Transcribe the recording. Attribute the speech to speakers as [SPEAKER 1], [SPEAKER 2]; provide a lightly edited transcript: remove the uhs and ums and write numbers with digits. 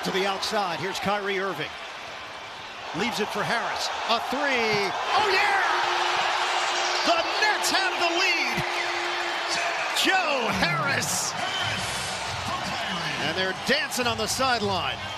[SPEAKER 1] to the outside. Here's Kyrie Irving. Leaves it for Harris. A three. Oh, yeah! The Nets have the lead. Joe Harris. And they're dancing on the sideline.